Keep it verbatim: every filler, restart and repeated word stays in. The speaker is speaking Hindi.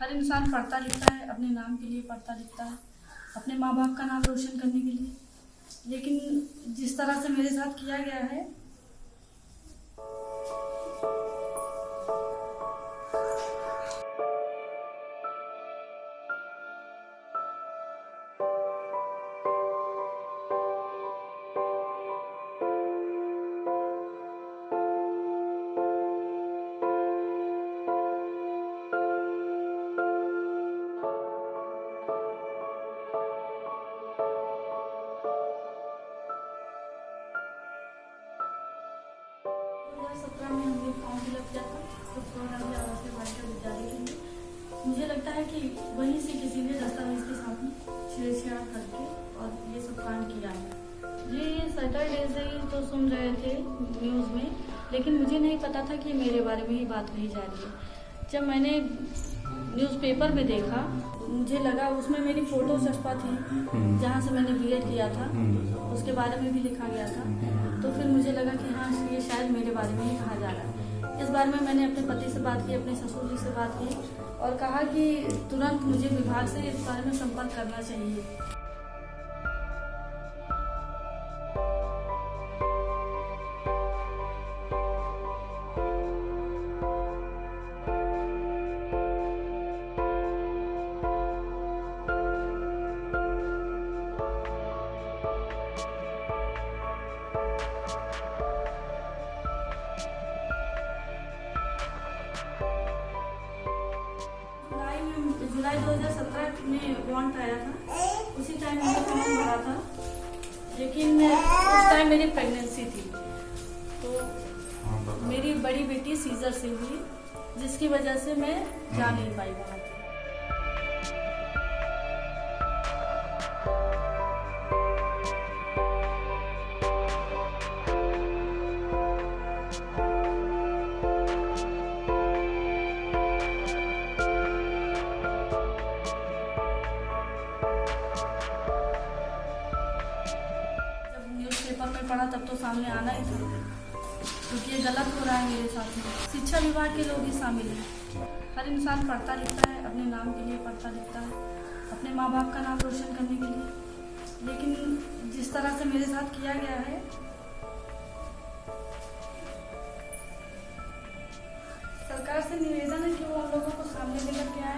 हर इंसान पढ़ता लिखता है, अपने नाम के लिए पढ़ता लिखता है, अपने माँ बाप का नाम रोशन करने के लिए। लेकिन जिस तरह से मेरे साथ किया गया है, सत्रह में हमने फॉर्म फिलअप किया था तो विद्यालय के लिए। मुझे लगता है कि वहीं से किसी ने दस्तावेज के साथ में छेड़छाड़ करके और ये सब कांड किया है। ये सैटरडे से ही तो सुन रहे थे न्यूज़ में, लेकिन मुझे नहीं पता था कि मेरे बारे में ही बात कही जा रही है। जब मैंने न्यूज़पेपर में देखा, मुझे लगा उसमें मेरी फोटो छपा थी जहाँ से मैंने बीएड किया था, उसके बारे में भी लिखा गया था। तो फिर मुझे लगा कि हाँ, ये शायद मेरे बारे में ही कहा जा रहा है। इस बारे में मैंने अपने पति से बात की, अपने ससुर जी से बात की और कहा कि तुरंत मुझे विभाग से इस बारे में संपर्क करना चाहिए। जुलाई दो हज़ार सत्रह में वारंट आया था, उसी टाइम मैंने फॉर्म भरा था, लेकिन उस टाइम मेरी प्रेगनेंसी थी। तो मेरी बड़ी बेटी सीजर से हुई, जिसकी वजह से मैं जा नहीं पाई वहाँ। पेपर में पढ़ा तब तो सामने आना ही था, क्योंकि ये गलत हो रहा है मेरे साथ में। शिक्षा विभाग के लोग ही शामिल हैं। हर इंसान पढ़ता लिखता है, अपने नाम के लिए पढ़ता लिखता है, अपने माँ बाप का नाम रोशन करने के लिए। लेकिन जिस तरह से मेरे साथ किया गया है, सरकार से निवेदन है कि वो हम लोगों को सामने लेकर के आए।